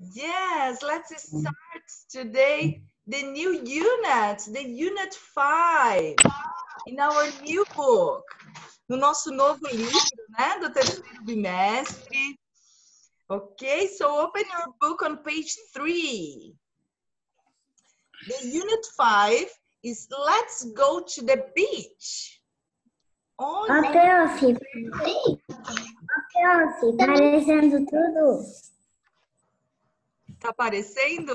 Yes, let's start today the new unit, the unit 5, in our new book. No nosso novo livro, né, do terceiro bimestre. Okay, so open your book on page 3. The unit 5 is let's go to the beach. Prof, parecendo tudo. Tá aparecendo?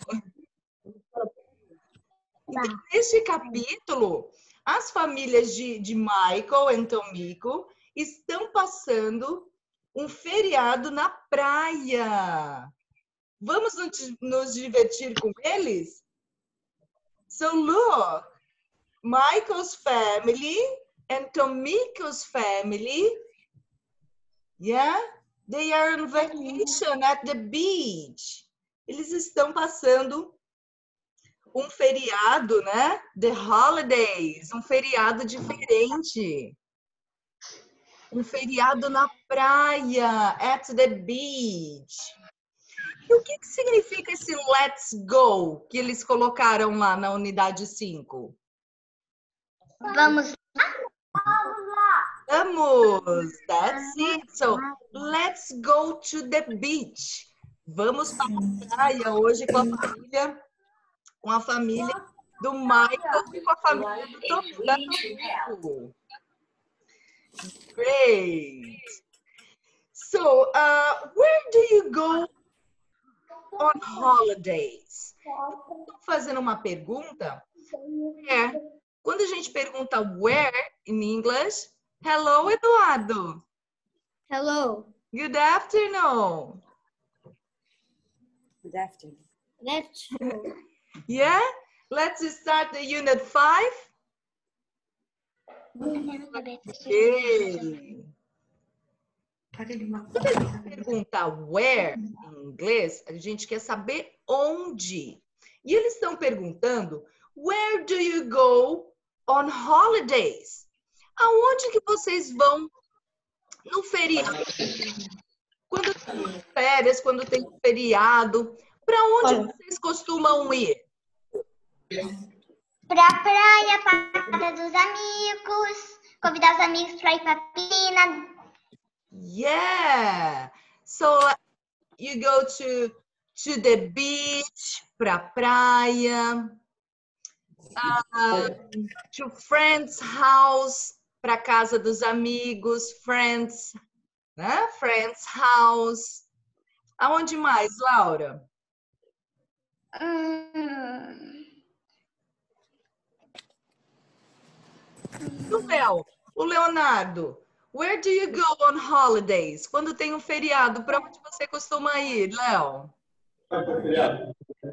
Então, neste capítulo, as famílias de Michael e Tomiko estão passando um feriado na praia. Vamos nos divertir com eles? So look, Michael's family and Tomiko's family, yeah, they are on vacation at the beach. Eles estão passando um feriado, né? The holidays, um feriado diferente. Um feriado na praia, at the beach. E o que significa esse let's go que eles colocaram lá na unidade 5? Vamos Vamos! That's it. So, let's go to the beach. Vamos para a praia hoje com a família do Michael e com a família da Tomiko. Great! So, where do you go on holidays? Estou fazendo uma pergunta. Quando a gente pergunta where in English, hello, Eduardo. Hello. Good afternoon. Good afternoon. Let's go. Yeah? Let's start the unit 5. Okay. Quando a gente pergunta where em inglês, a gente quer saber onde. E eles estão perguntando, where do you go on holidays? Aonde que vocês vão no feriado? Quando tem férias, quando tem feriado, para onde vocês costumam ir? Pra praia, pra casa dos amigos, convidar os amigos pra ir pra piscina. Yeah. So you go to the beach, pra praia, to friends' house, pra casa dos amigos, friends, né? Friends' house. Aonde mais, Laura? O Leonardo. Where do you go on holidays? Quando tem um feriado, para onde você costuma ir, Léo? Na praia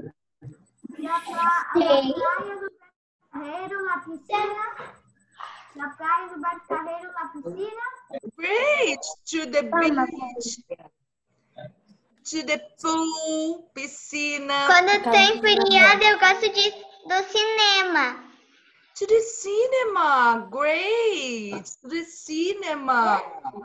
do Barcarreiro, na piscina. Na praia do Barcarreiro, na piscina. Great! To the beach. To the pool, piscina. Quando tem feriado, eu gosto do cinema. To the cinema. Great! To the cinema.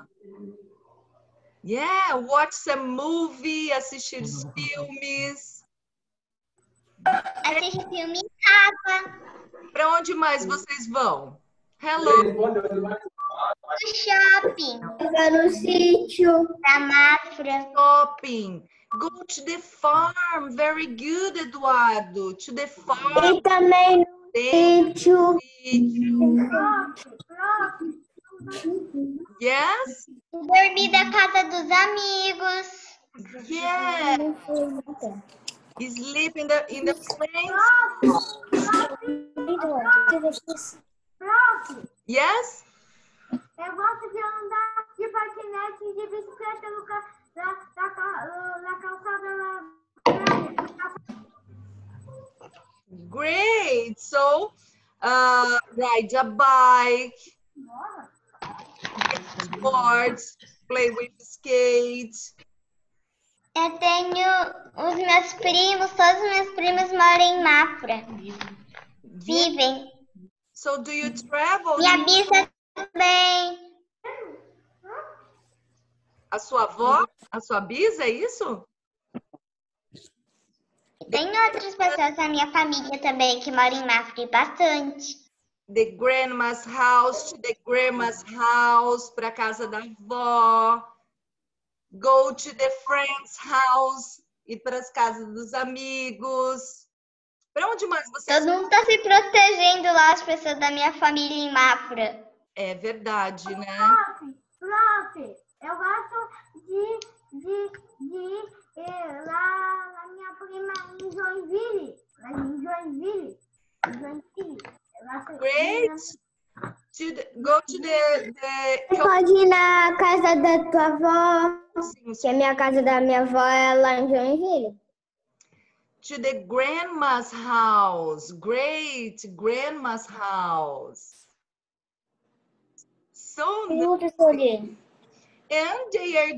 Yeah, watch some movie, assistir os filmes. Assistir filme em casa. Para onde mais vocês vão? Hello. No shopping. No sítio. Pra Mafra. Shopping. Go to the farm. Very good, Eduardo. To the farm. E também no sítio. Yes? Dormir da casa dos amigos. Yeah. Sleep in the friends. Yes? Eu gosto de andar de patinete e de bicicleta na calçada lá. Great. So, ride a bike, sports, play with skates. Eu tenho os meus primos, todos os meus primos moram em Mafra. Vivem. So, do you travel? Minha bisa também. A sua avó? A sua bisa, é isso? Tem outras pessoas da minha família também que moram em Mafra bastante. The grandma's house, to the grandma's house, para casa da avó. Go to the friend's house, ir para as casas dos amigos. Para onde mais vocês... Todo mundo tá se protegendo lá, as pessoas da minha família em Mafra. É verdade, né? Prof, eu gosto de ir lá na minha prima em Joinville. Em Joinville. Great. Go to the... Você pode ir na casa da tua avó, que a minha casa da minha avó é lá em Joinville. To the grandma's house. Great. Grandma's house. So nice. And they are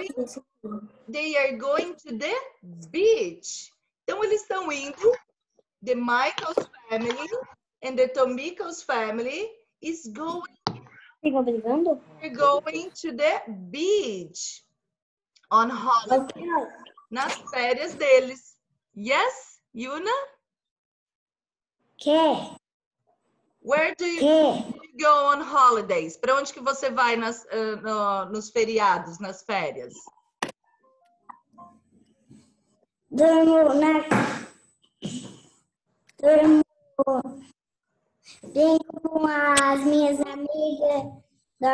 going to the beach. Então eles estão indo. The Michael's family and the Tomiko's family is going to the beach on holiday. Nas férias deles. Yes, Yuna? Where do you go on holidays? Para onde que você vai nos feriados, nas férias? Brinco com as minhas amigas,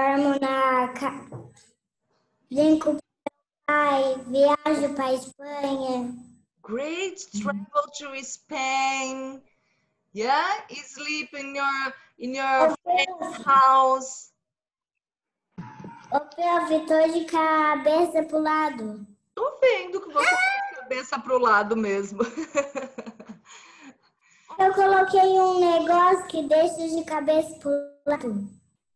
brinco com o pai, viajo para a Espanha. Great, travel to Spain. Yeah, sleep in your friend's house. Eu tô de cabeça pro lado. Tô vendo que você tá de cabeça pro lado mesmo. Eu coloquei um negócio que deixa de cabeça pro lado.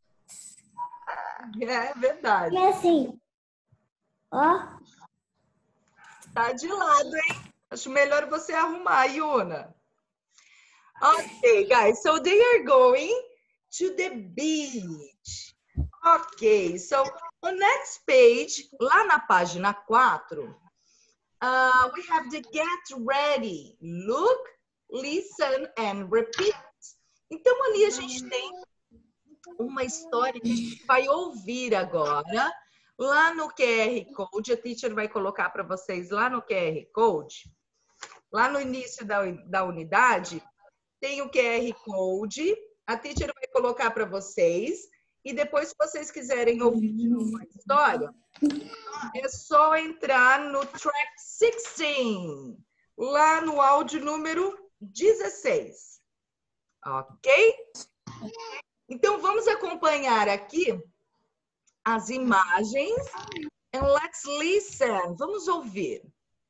É verdade. E assim, ó. Tá de lado, hein? Acho melhor você arrumar, Yuna. Okay, guys, so they are going to the beach. Okay, so on next page, lá na página 4, we have the get ready. Look, listen and repeat. Então ali a gente tem uma história que a gente vai ouvir agora. Lá no QR Code, a teacher vai colocar para vocês lá no QR Code. Lá no início da unidade, tem o QR Code. A teacher vai colocar para vocês. E depois, se vocês quiserem ouvir de novo a história, é só entrar no track 16. Lá no áudio número 16. Ok? Então, vamos acompanhar aqui as imagens. And let's listen. Vamos ouvir.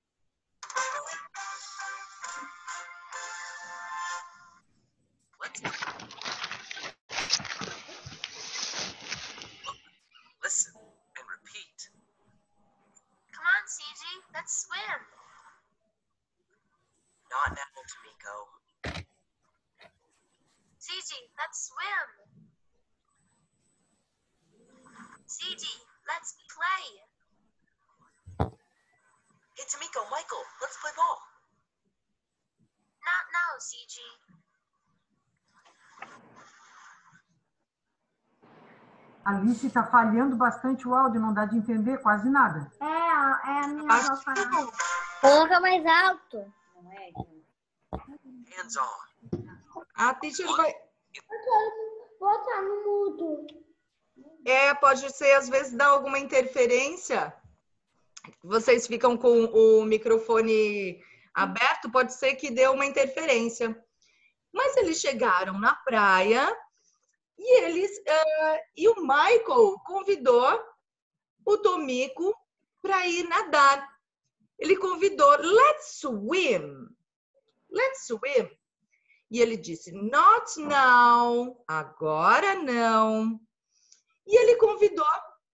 Listen and repeat. Come on, CG, let's swim. Not now, Tomiko. CG, let's swim. CG, let's play. Hey, Tomiko, Michael, let's play ball. Not now, CG. Alice, está falhando bastante o áudio, não dá de entender quase nada. É a minha avó falando. Coloca mais alto. Hands on. A teacher vai... Botar no mudo. Pode ser, às vezes, dá alguma interferência. Vocês ficam com o microfone aberto, pode ser que dê uma interferência. Mas eles chegaram na praia e o Michael convidou o Tomiko para ir nadar. Ele convidou, let's swim. Let's swim. E ele disse, not now, agora não. E ele convidou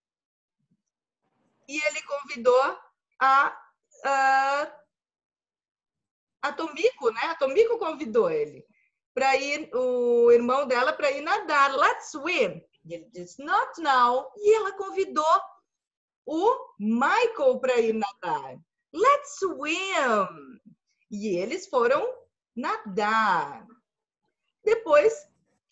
a Tomiko, né? A Tomiko convidou ele para ir, o irmão dela, para ir nadar. Let's swim. E ele disse, not now. E ela convidou o Michael para ir nadar. Let's swim. E eles foram nadar. Depois,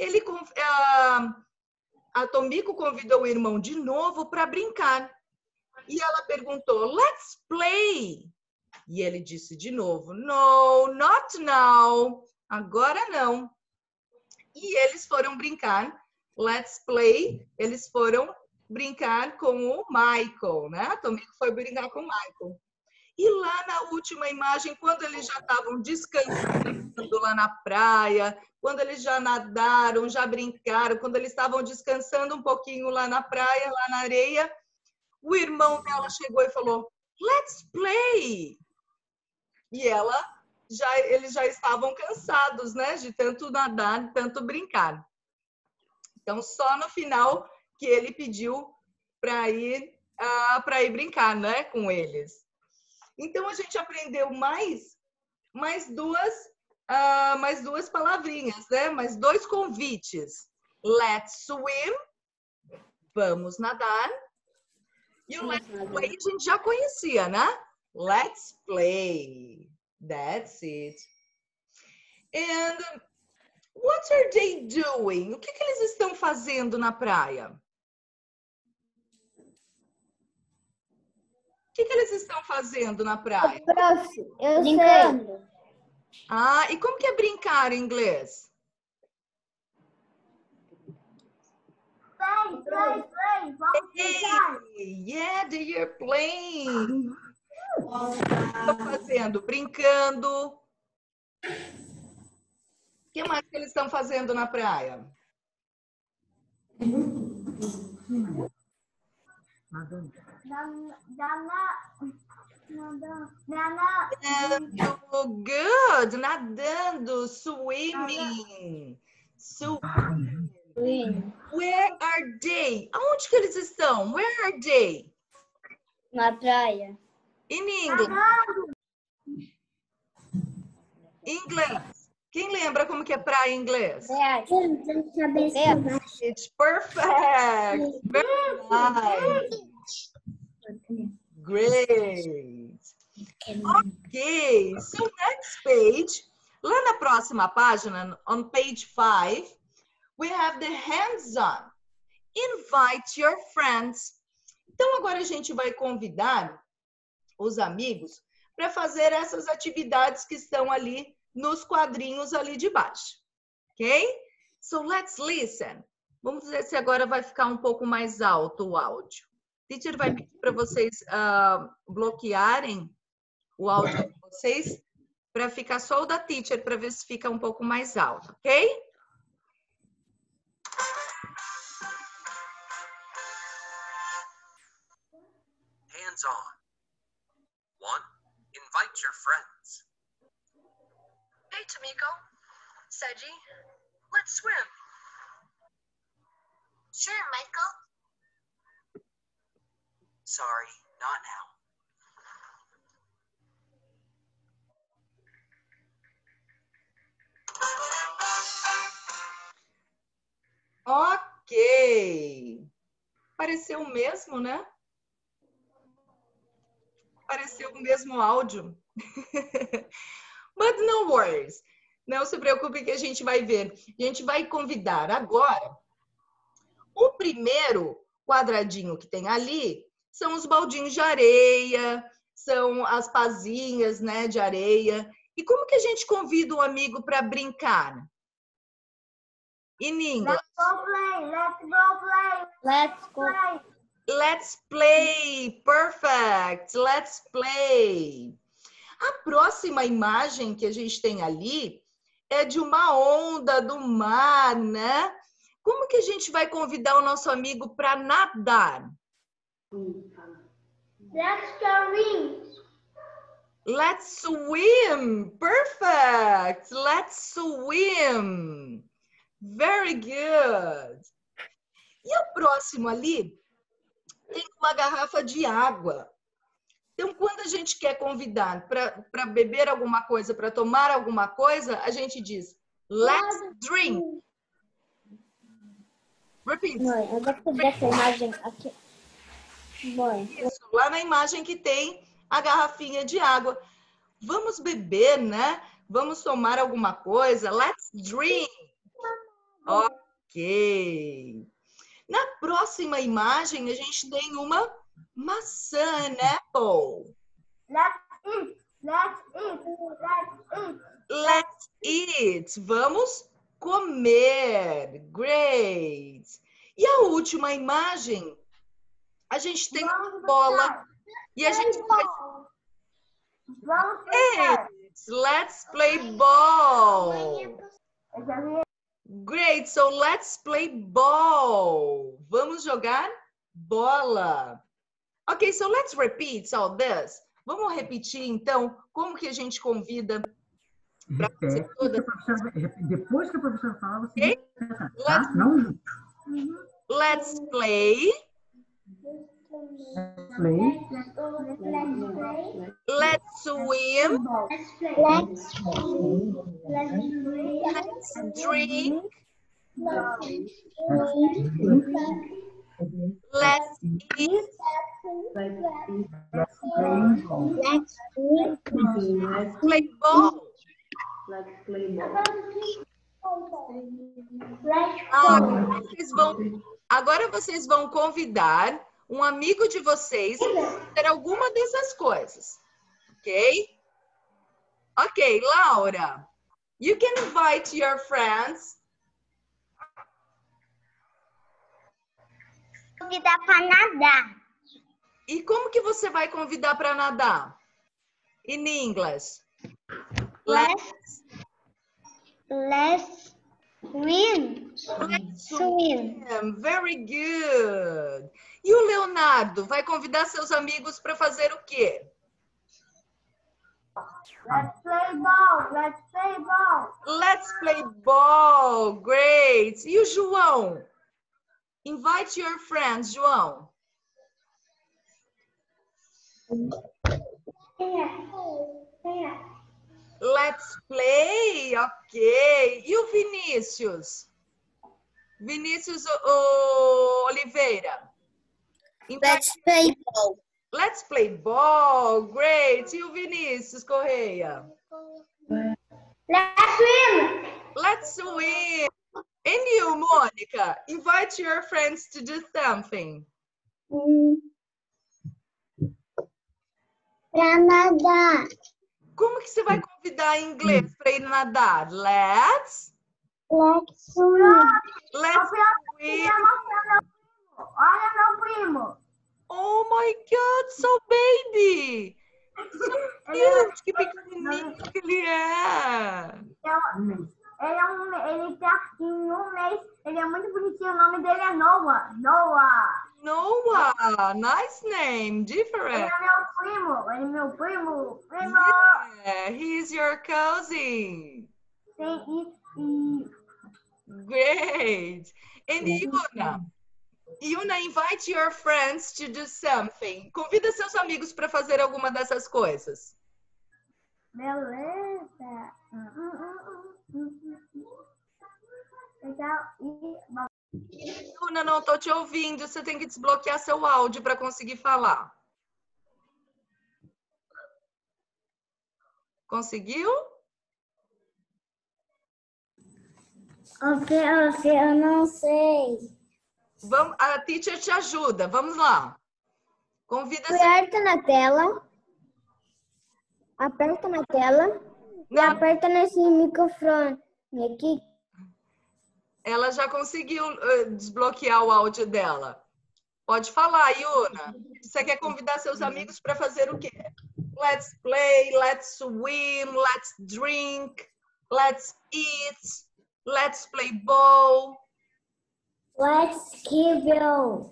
a Tomiko convidou o irmão de novo para brincar. E ela perguntou, let's play. E ele disse de novo, no, not now. Agora não. E eles foram brincar, let's play. Eles foram brincar com o Michael, né? A Tomiko foi brincar com o Michael. E lá na última imagem, quando eles já estavam descansando lá na praia, quando eles já nadaram, já brincaram, quando eles estavam descansando um pouquinho lá na praia, lá na areia, o irmão dela chegou e falou, let's play! E eles já estavam cansados, né? De tanto nadar, de tanto brincar. Então, só no final que ele pediu para ir brincar, né? Com eles. Então, a gente aprendeu mais duas palavrinhas, né? Mais dois convites. Let's swim, vamos nadar. E o let's play a gente já conhecia, né? Let's play. That's it. And what are they doing? O que eles estão fazendo na praia? O que eles estão fazendo na praia? Prof, eu Brincando. sei. Ah, e como que é brincar em inglês? Play. Vamos brincar. Yeah, they are playing. O que estão fazendo? Brincando. O que mais que eles estão fazendo na praia? Nadando. Good, nadando, swimming. Where are they? Aonde que eles estão? Where are they? Na praia. In English. Inglês. Quem lembra como que é praia em inglês? It's perfect. Very nice. Great. Ok. So next page. Lá na próxima página, on page 5, we have the hands-on. Invite your friends. Então, agora a gente vai convidar os amigos para fazer essas atividades que estão ali nos quadrinhos ali de baixo. Ok? So, let's listen. Vamos ver se agora vai ficar um pouco mais alto o áudio. O teacher vai pedir para vocês bloquearem o áudio de vocês para ficar só o da teacher, para ver se fica um pouco mais alto, ok? Hands on. 1. Invite your friends. Hey, Tomiko. Seiji, let's swim. Sure, Michael. Sorry, not now. Ok. Pareceu o mesmo, né? Pareceu o mesmo áudio. But no worries. Não se preocupe que a gente vai ver. A gente vai convidar agora. O primeiro quadradinho que tem ali são os baldinhos de areia, são as pazinhas, né, de areia. E como que a gente convida um amigo para brincar? In English. Let's play. Perfect. Let's play. A próxima imagem que a gente tem ali é de uma onda do mar, né? Como que a gente vai convidar o nosso amigo para nadar? Let's swim. Perfect. Let's swim. Very good. E o próximo ali tem uma garrafa de água. Então, quando a gente quer convidar para beber alguma coisa, para tomar alguma coisa, a gente diz, let's drink. Repeat. Mãe, eu vou fazer essa imagem aqui. Mãe. Isso, lá na imagem que tem a garrafinha de água. Vamos beber, né? Vamos tomar alguma coisa. Let's drink. Ok. Na próxima imagem, a gente tem uma maçã, an apple. Let's eat. Let's eat. Let's eat. Let's eat. Vamos comer. Great. E a última imagem, a gente tem uma bola e a gente vai... Vamos brincar. Let's play ball. Great, so let's play ball. Vamos jogar bola. Ok, so let's repeat all this. Vamos repetir, então, como que a gente convida para fazer toda... Depois que a professora falar, você Okay? tá? Não junto. Let's play. Play. Let's swim. Let's Let's drink. Let's eat. Play ball. Agora vocês vão convidar um amigo de vocês a fazer alguma dessas coisas. Ok? Ok, Laura. You can invite your friends. convidar para nadar. E como que você vai convidar para nadar? In English. Let's swim. Let's Swim. swim. Very good. E o Leonardo vai convidar seus amigos para fazer o quê? Let's play ball. Let's play ball. Let's play ball. Great. E o João? Invite your friends, João. Let's play. Ok. E o Vinícius? Vinícius Oliveira. Let's play ball. Let's play ball. Great. E o Vinícius Correia? Let's swim. Let's swim. And you, Mônica? Invite your friends to do something. Para nadar. Como que você vai convidar em inglês para ir nadar? Let's Swim. swim. Olha meu primo. Oh my God, so baby. So cute, que pequenininho que ele é. Ele tá em um mês. Ele é muito bonitinho. O nome dele é Noah. Noah. Noah, nice name, Ele different. é meu primo. Ele é meu primo. Primo. Yeah, he's your cousin. Sim, Great. And Yuna, invite your friends to do something. Convida seus amigos para fazer alguma dessas coisas. Beleza. Legal. Yuna, não estou te ouvindo. Você tem que desbloquear seu áudio para conseguir falar. Conseguiu? Eu não sei. Vamos, a teacher te ajuda. Vamos lá. Convida seu... Aperta na tela. Aperta na tela. E aperta nesse microfone aqui. Ela já conseguiu desbloquear o áudio dela. Pode falar, Yuna. Você quer convidar seus amigos para fazer o quê? Let's play, let's swim, let's drink, let's eat, let's play ball. Let's give you.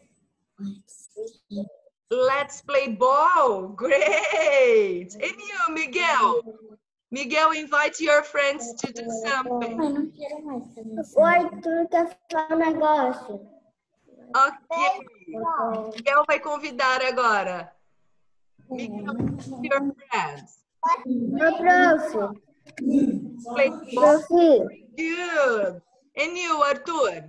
Let's play ball. Great. And you, Miguel? Miguel, invite your friends to do something. O Arthur quer falar um negócio. Ok. Miguel vai convidar agora. Miguel, your friends. Ô, prof. Play ball. Prof. Good. And you, Arthur?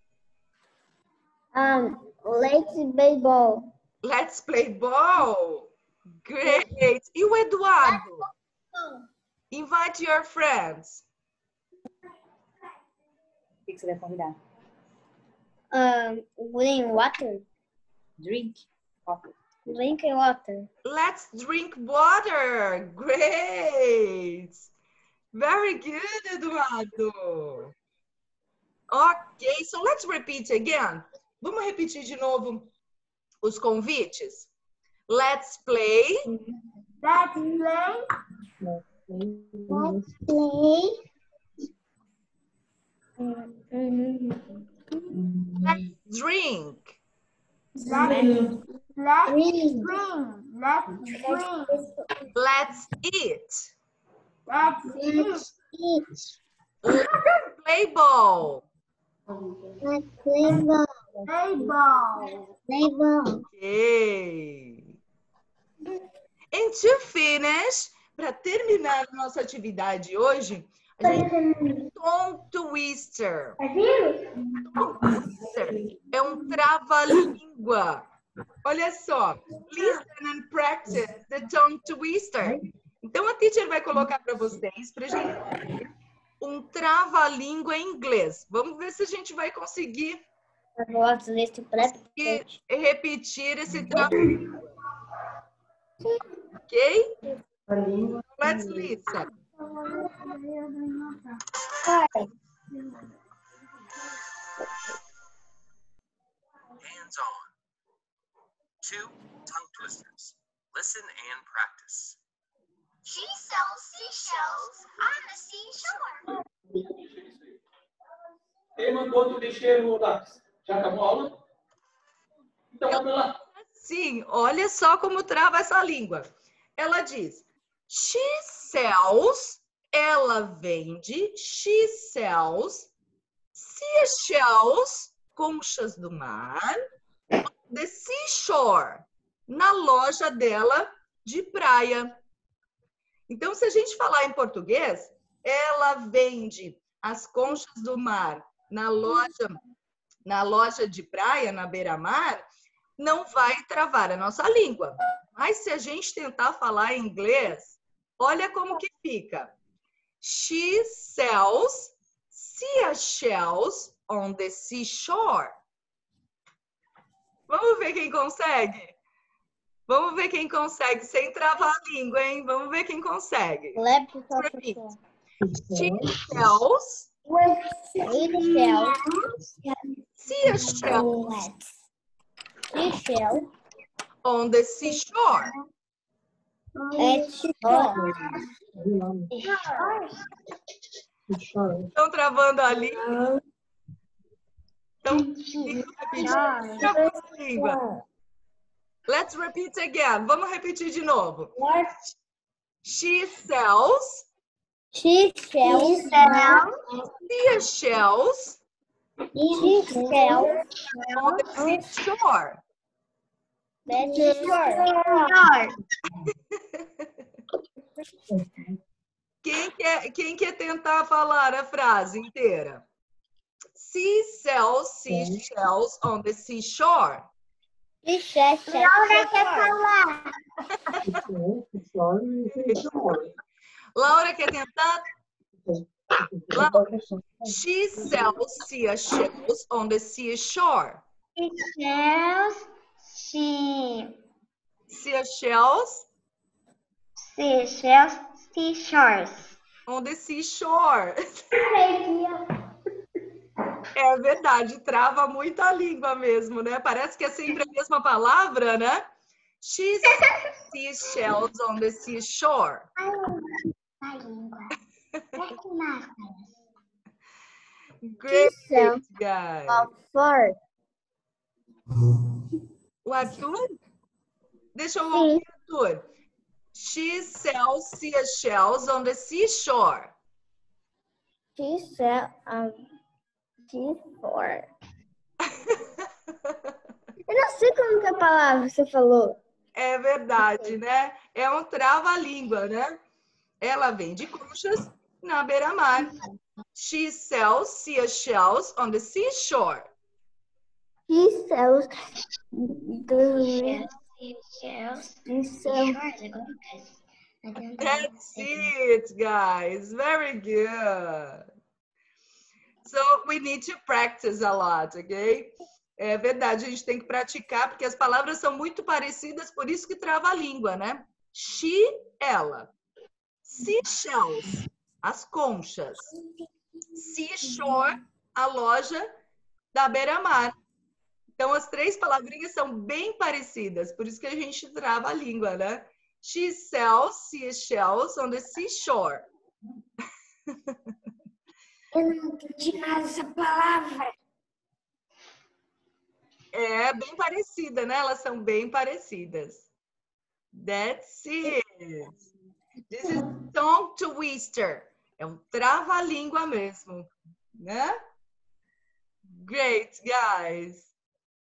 Let's play ball. Let's play ball. Great. E o Eduardo? Invite your friends. O que você vai convidar? Drink water. Drink. Coffee. Drink water. Let's drink water. Great. Very good, Eduardo. Ok, so let's repeat again. Vamos repetir de novo os convites? Let's play. Let's play. Let's play. Let's drink. Let's drink. Let's drink. Let's eat. Let's eat. Eat. Let's play ball. Let's play ball. Play ball. Play ball. Okay. And to finish, para terminar a nossa atividade hoje, a gente tem tongue twister. Tongue twister é um trava-língua. Olha só. Listen and practice the tongue twister. Então a teacher vai colocar para vocês, para a gente um trava-língua em inglês. Vamos ver se a gente vai conseguir repetir esse trava-língua. Ok? Let's listen. Hands on. 2 tongue twisters. Listen and practice. She sells seashells on the seashore. Quem mandou tu mexer no lápis? Já acabou a aula? Então vamos lá. Sim, olha só como trava essa língua. Ela diz, she sells, ela vende, she sells, seashells, conchas do mar, the seashore, na loja dela de praia. Então, se a gente falar em português, ela vende as conchas do mar na loja de praia, na beira-mar, não vai travar a nossa língua. Mas se a gente tentar falar em inglês, olha como que fica. She sells seashells on the seashore. Vamos ver quem consegue? Vamos ver quem consegue sem travar a língua, hein? Vamos ver quem consegue. Repeat. She sells seashells on the seashore. Estão travando a língua? Então, a língua. Let's repeat again. Vamos repetir de novo. She sells seashells on the seashore. Quem quer tentar falar a frase inteira? She sells seashells on the seashore. Laura quer falar. Laura quer tentar? Laura. She sells seashells on the seashore. Seashores. On the seashore. É verdade, trava muito a língua mesmo, né? Parece que é sempre a mesma palavra, né? She sells seashells on the seashore. A língua. Great, guys. O Arthur? Deixa eu ouvir, Arthur. She sells seashells on the seashore. Seashore. Eu não sei como que é a palavra você falou. É verdade, né? É um trava-língua, né? Ela vende conchas na beira-mar. She sells seashells on the seashore. He sells That's it, guys. Very good. So we need to practice a lot, ok? É verdade, a gente tem que praticar, porque as palavras são muito parecidas, por isso que trava a língua, né? She, ela. Seashells, as conchas. Seashore, a loja da beira-mar. Então, as três palavrinhas são bem parecidas, por isso que a gente trava a língua, né? She sells seashells on the seashore. Eu não entendi mais essa palavra. É bem parecida, né? Elas são bem parecidas. That's it. This is tongue twister. É um trava-língua mesmo, né? Great, guys.